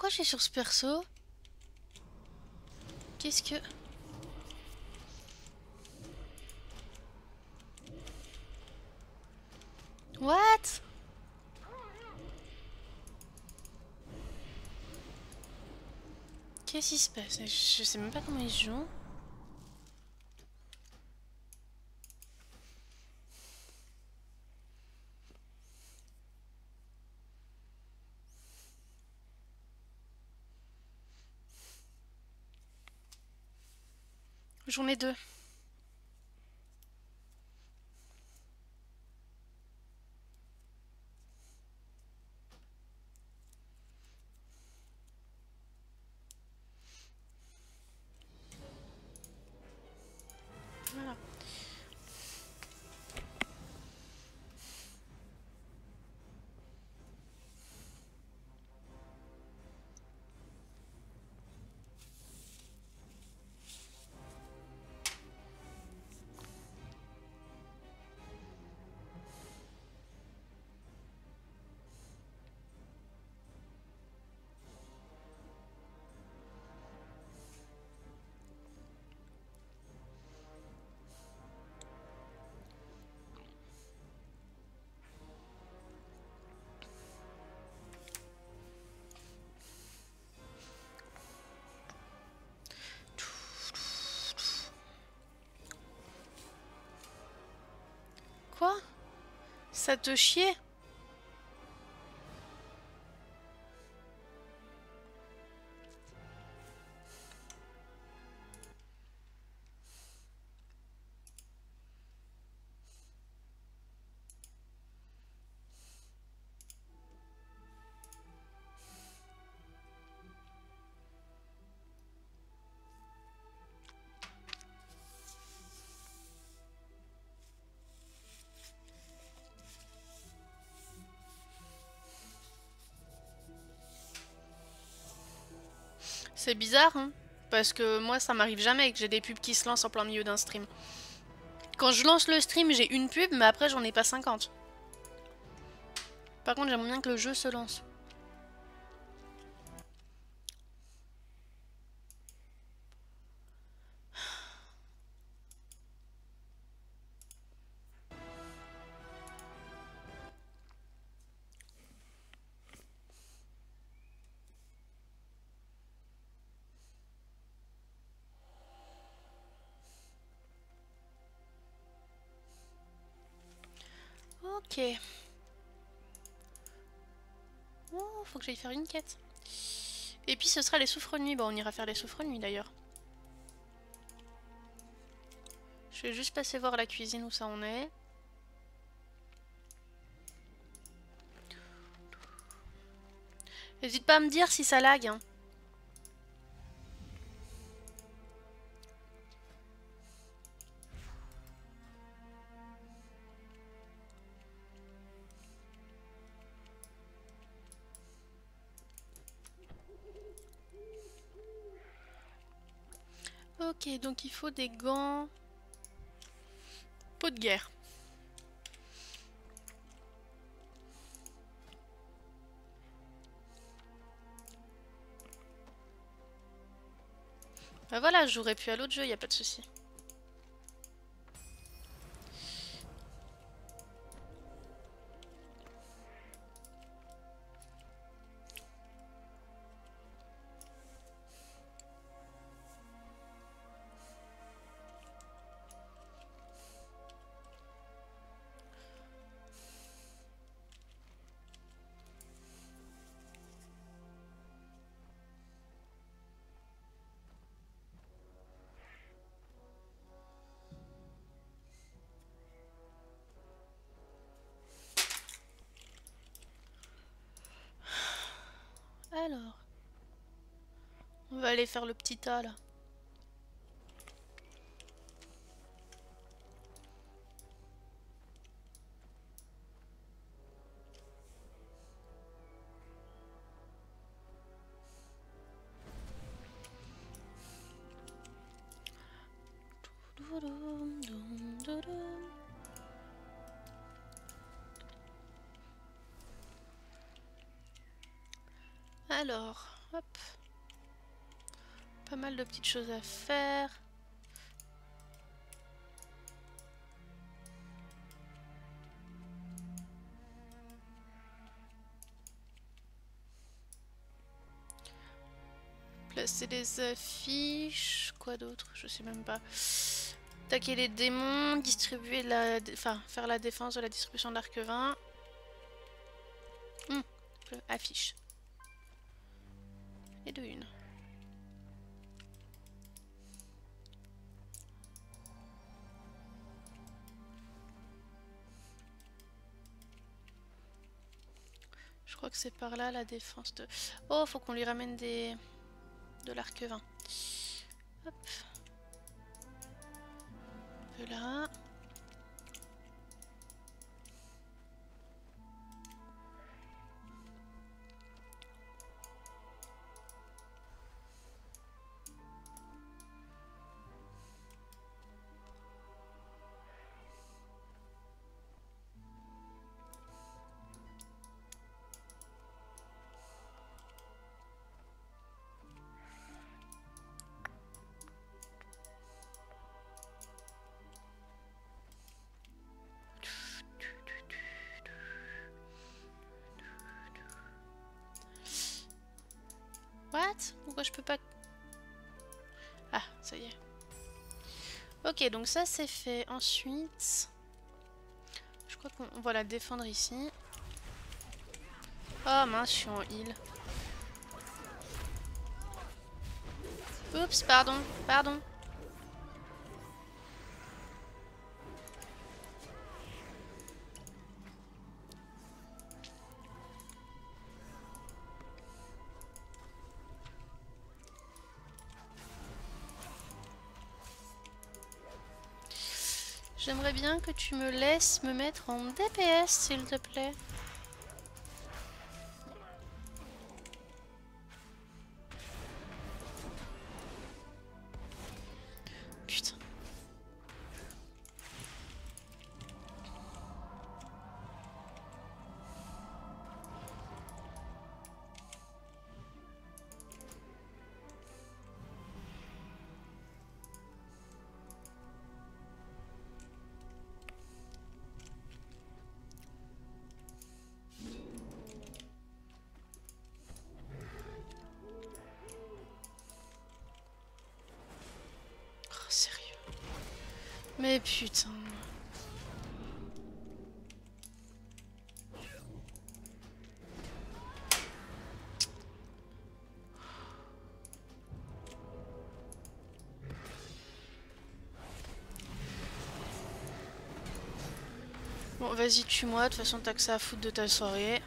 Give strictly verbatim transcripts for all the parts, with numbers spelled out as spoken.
pourquoi je suis sur ce perso? Qu'est-ce que... What? Qu'est-ce qui se passe? Je sais même pas comment ils jouent. Journée deux. Voilà. Quoi? Ça te chiait? C'est bizarre, hein? Parce que moi, ça m'arrive jamais que j'ai des pubs qui se lancent en plein milieu d'un stream. Quand je lance le stream, j'ai une pub, mais après, j'en ai pas cinquante. Par contre, j'aimerais bien que le jeu se lance. Ok. Oh, faut que j'aille faire une quête. Et puis ce sera les souffres-nuits. Bon, on ira faire les souffres-nuits d'ailleurs. Je vais juste passer voir la cuisine où ça en est. N'hésite pas à me dire si ça lag, hein. Ok, donc il faut des gants. Peau de guerre. Bah voilà, je jouerai plus à l'autre jeu, y a pas de souci. Alors, on va aller faire le petit tas là. Alors, Hop. Pas mal de petites choses à faire. Placer des affiches. Quoi d'autre? Je sais même pas. Attaquer les démons. Distribuer la... Enfin, faire la défense de la distribution de l'arquevin. Hum, affiche. Et de une. Je crois que c'est par là la défense de... Oh, faut qu'on lui ramène des... de l'arquevin. Hop. Un peu là. What? Pourquoi je peux pas... Ah, ça y est. Ok, donc ça c'est fait. Ensuite... Je crois qu'on va la défendre ici. Oh mince, je suis en heal. Oups, pardon, pardon. J'aimerais bien que tu me laisses me mettre en D P S, s'il te plaît. Putain. Oh, sérieux. Mais putain. Bon, vas-y, tue-moi. De toute façon, t'as que ça à foutre de ta soirée.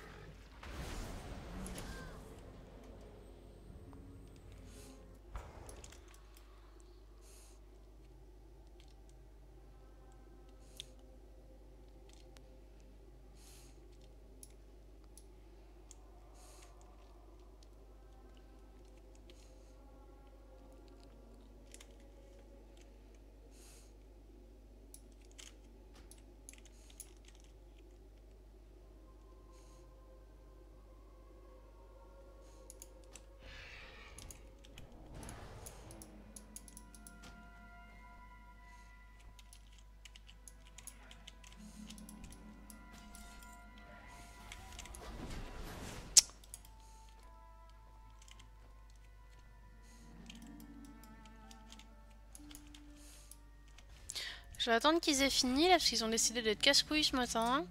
Je vais attendre qu'ils aient fini là parce qu'ils ont décidé d'être casse-couilles ce matin.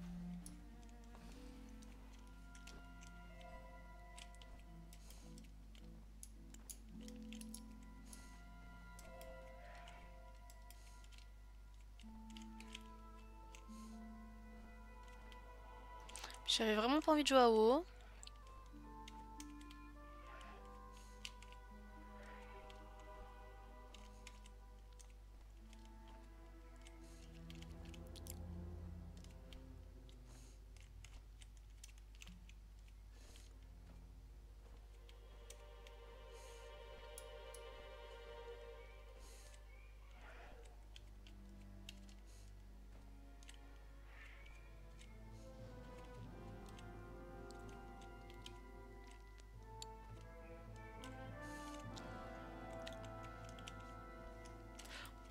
J'avais vraiment pas envie de jouer à WoW.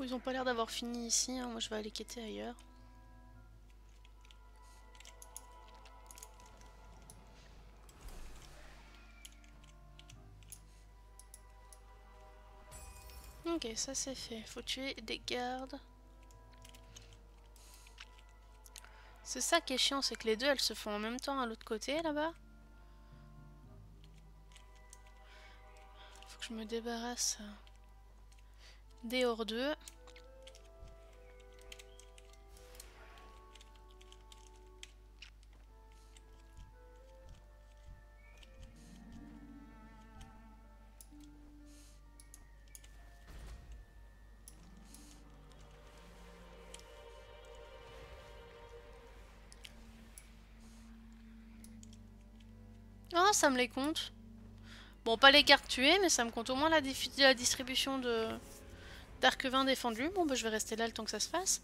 Bon, ils ont pas l'air d'avoir fini ici, hein. Moi je vais aller quêter ailleurs. Ok, ça c'est fait. Faut tuer des gardes. C'est ça qui est chiant, c'est que les deux elles se font en même temps à l'autre côté là-bas. Faut que je me débarrasse des hors deux. Ah, ça me les compte. Bon, pas les cartes tuées, mais ça me compte au moins la, la distribution de d'arquevin défendu. Bon, bah je vais rester là le temps que ça se fasse.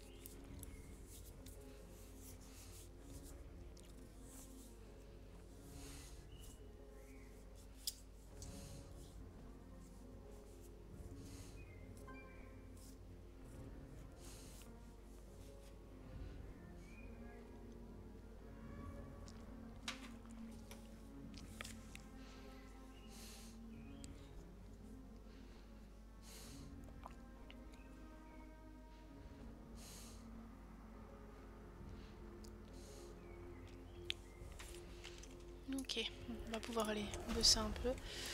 Ok, on va pouvoir aller bosser un peu.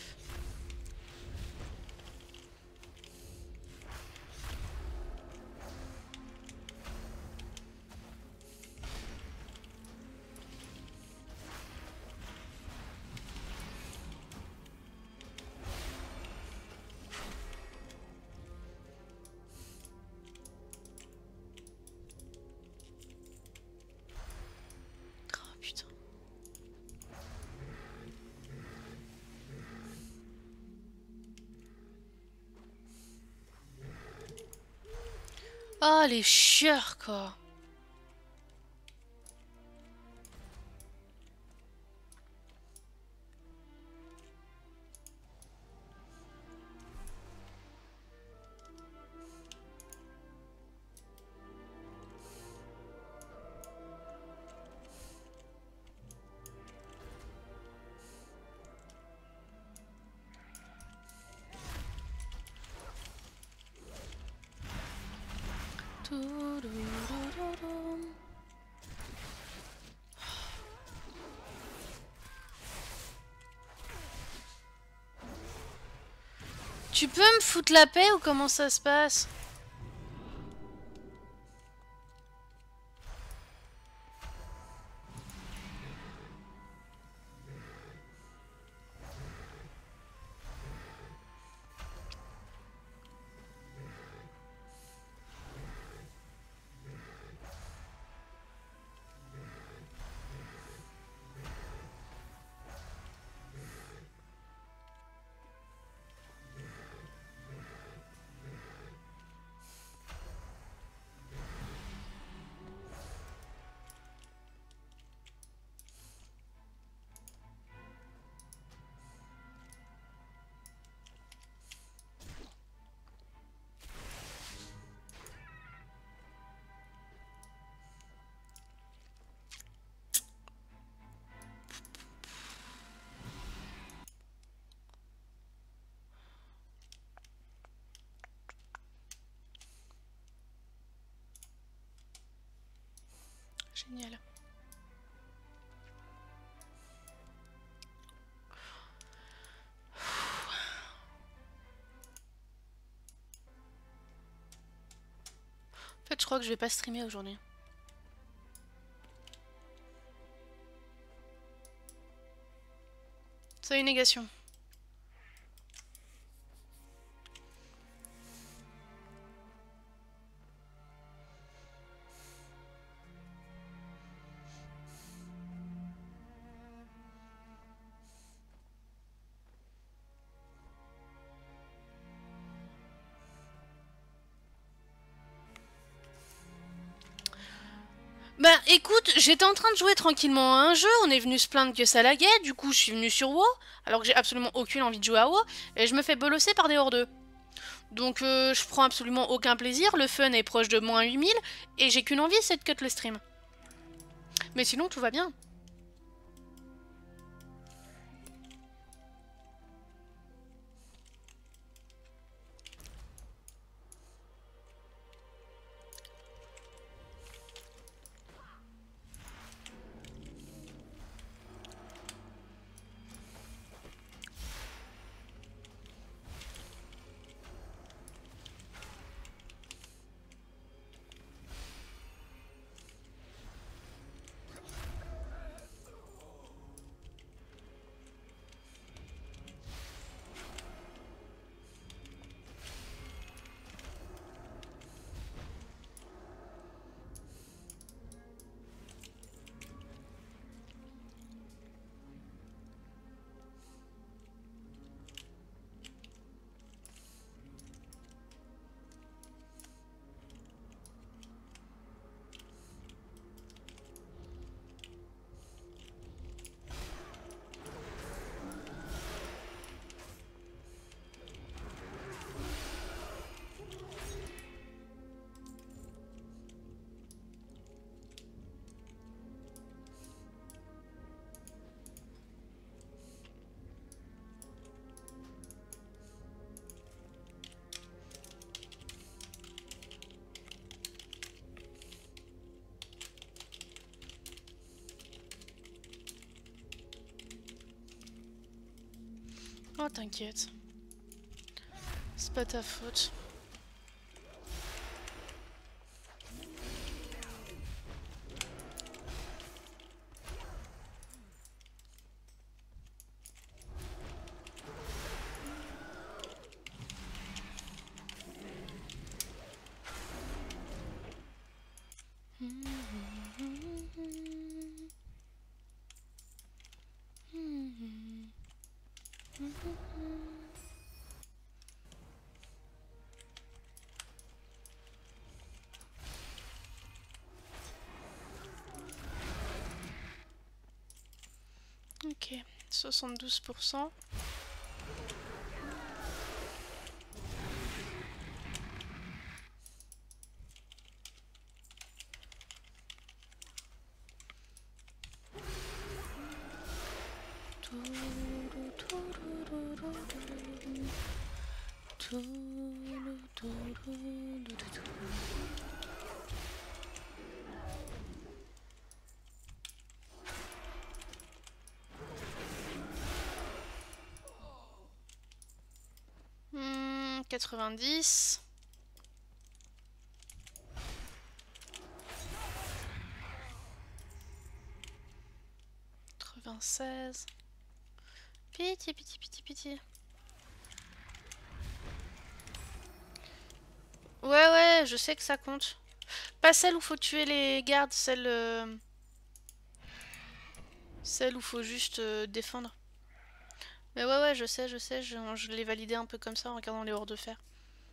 Oh putain. Ah, les chieurs, quoi. Tu peux me foutre la paix ou comment ça se passe? Génial. En fait, je crois que je vais pas streamer aujourd'hui. C'est une négation. Bah écoute, j'étais en train de jouer tranquillement à un jeu, on est venu se plaindre que ça laguait, du coup je suis venu sur WoW, alors que j'ai absolument aucune envie de jouer à WoW, et je me fais bolosser par des hors deux. Donc euh, je prends absolument aucun plaisir, le fun est proche de moins huit mille, et j'ai qu'une envie, c'est de cut le stream. Mais sinon tout va bien. Oh t'inquiète. C'est pas ta faute. Ok, soixante-douze pour cent. Hmm, quatre-vingt-dix. quatre-vingt-seize. Pitié, pitié, pitié, pitié. Ouais, ouais, je sais que ça compte. Pas celle où faut tuer les gardes, celle... Euh... Celle où faut juste euh, défendre. Mais ouais, ouais, je sais, je sais, je, je l'ai validé un peu comme ça en regardant les hordes de fer.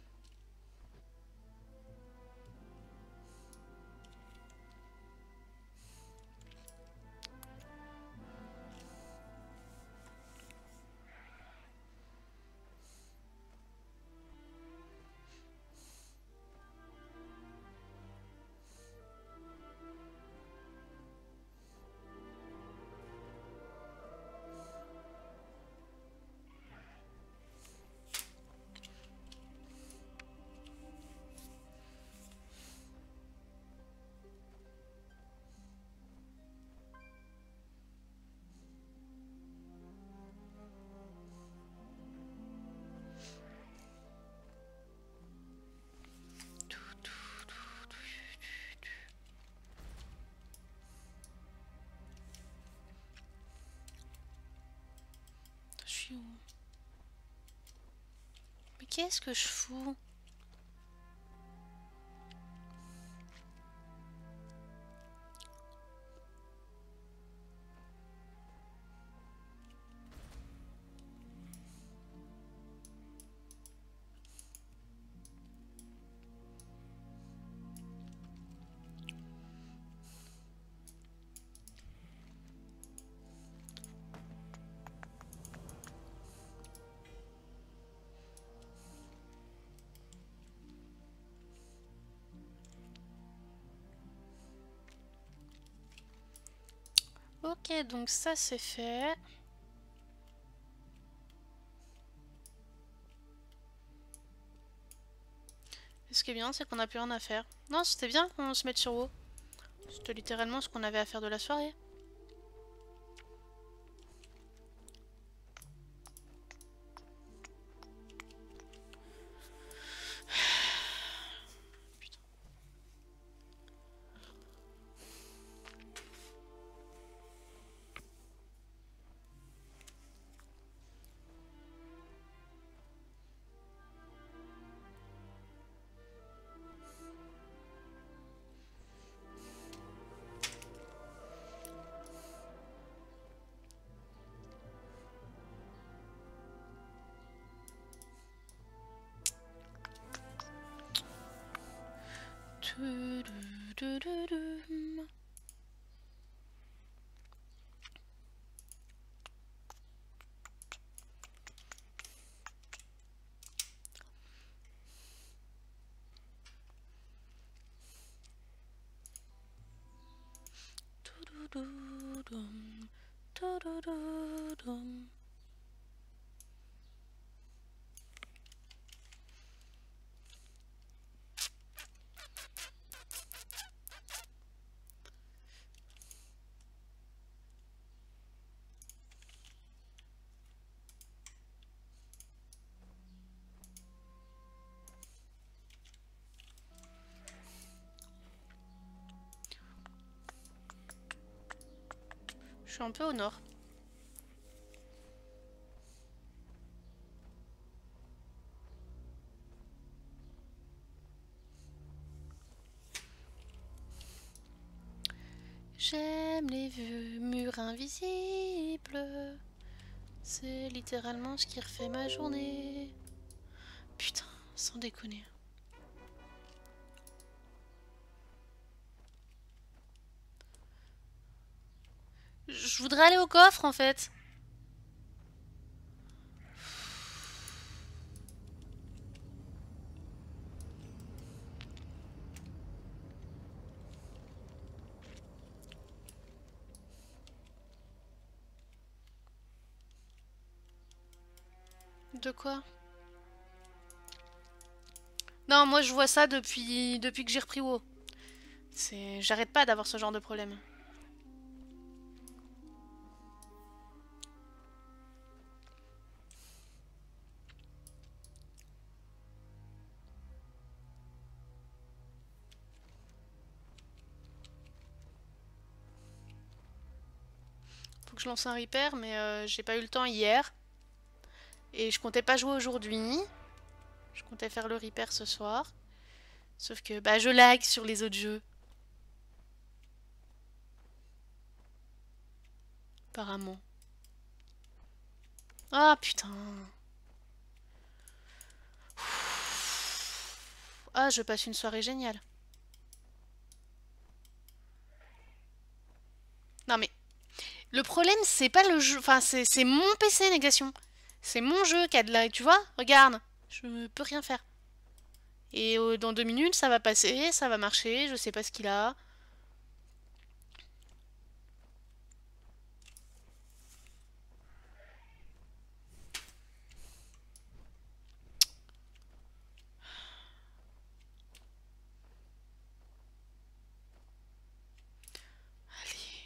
Je suis où? Mais qu'est-ce que je fous? Ok, donc ça c'est fait. Et ce qui est bien, c'est qu'on n'a plus rien à faire. Non, c'était bien qu'on se mette sur WoW. C'était littéralement ce qu'on avait à faire de la soirée. Je suis un peu au nord. J'aime les vieux murs invisibles. C'est littéralement ce qui refait ma journée. Putain, sans déconner. Je voudrais aller au coffre en fait. De quoi? Non, moi je vois ça depuis, depuis que j'ai repris WoW. C'est... J'arrête pas d'avoir ce genre de problème. Faut que je lance un repair, mais euh, j'ai pas eu le temps hier. Et je comptais pas jouer aujourd'hui. Je comptais faire le repair ce soir. Sauf que bah je lag sur les autres jeux. Apparemment. Ah putain. Ah, je passe une soirée géniale. Non mais, le problème c'est pas le jeu, enfin c'est c'est mon P C négation. C'est mon jeu qui a de la... Tu vois, regarde, je peux rien faire. Et euh, dans deux minutes ça va passer, ça va marcher, je sais pas ce qu'il a. Allez.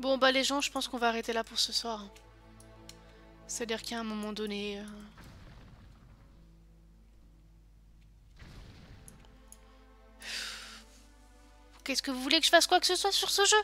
Bon bah les gens, je pense qu'on va arrêter là pour ce soir. C'est-à-dire qu'à un moment donné... Euh... Qu'est-ce que vous voulez que je fasse quoi que ce soit sur ce jeu?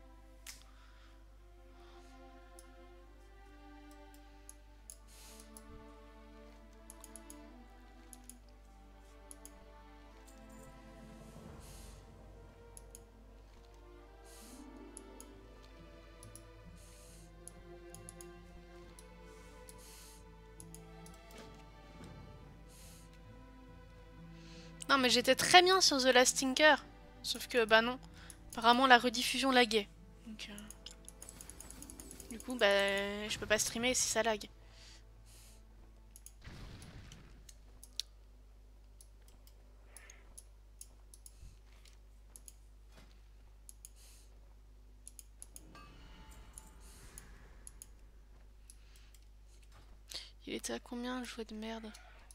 Non mais j'étais très bien sur The Last Tinker. Sauf que bah non. Apparemment la rediffusion laguait. Donc, euh... du coup bah je peux pas streamer si ça lag. Il était à combien le jouet de merde?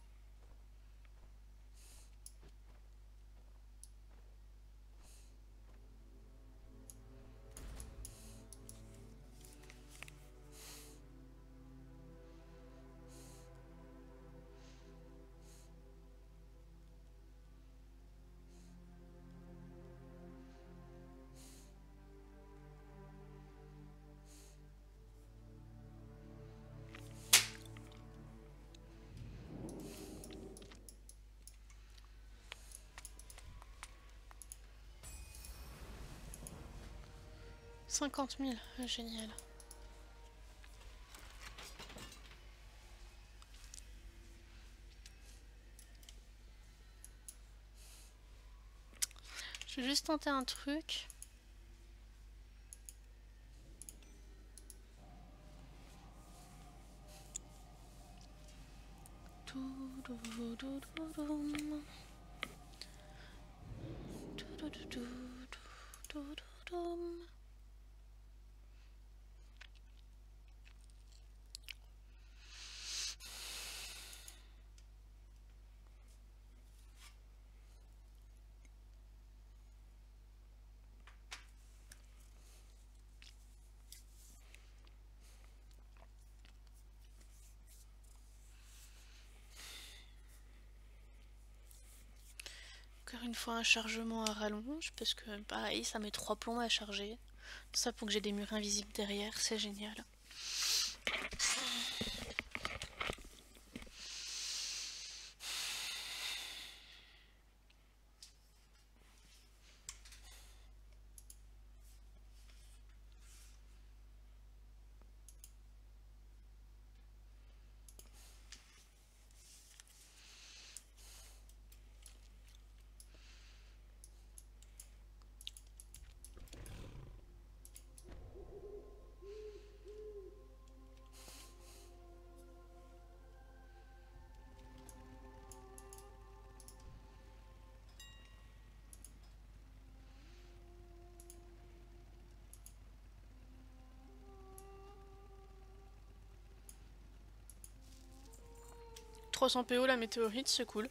cinquante mille, génial. Je vais juste tenter un truc. Encore une fois un chargement à rallonge parce que pareil ça met trois plombs à charger. Tout ça pour que j'ai des murs invisibles derrière, c'est génial. trois cents P O la météorite, c'est cool.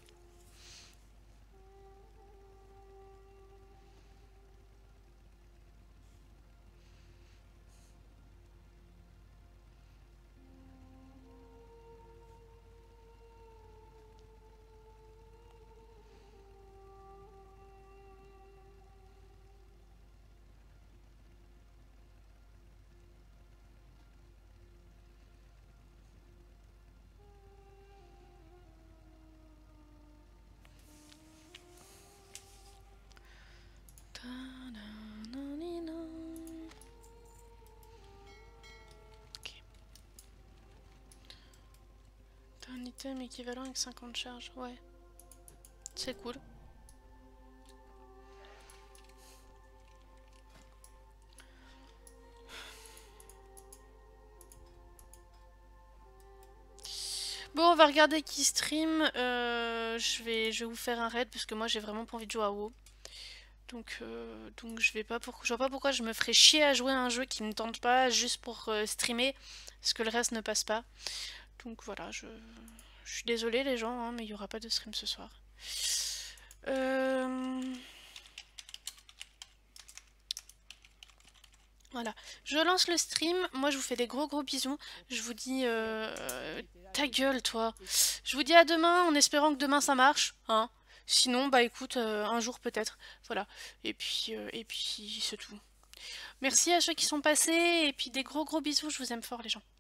Un item équivalent avec cinquante charges, ouais. C'est cool. Bon, on va regarder qui stream. Euh, je, vais, je vais vous faire un raid parce que moi j'ai vraiment pas envie de jouer à WoW. Donc, euh, donc je vais pas pour... je vois pas pourquoi je me ferais chier à jouer à un jeu qui me tente pas juste pour euh, streamer parce que le reste ne passe pas. Donc voilà, je, je suis désolée les gens, hein, mais il n'y aura pas de stream ce soir. Euh... Voilà, je lance le stream, moi je vous fais des gros gros bisous, je vous dis euh, ta gueule toi, je vous dis à demain en espérant que demain ça marche, hein, sinon bah écoute, euh, un jour peut-être, voilà, et puis, euh, et puis c'est tout. Merci à ceux qui sont passés, et puis des gros gros bisous, je vous aime fort les gens.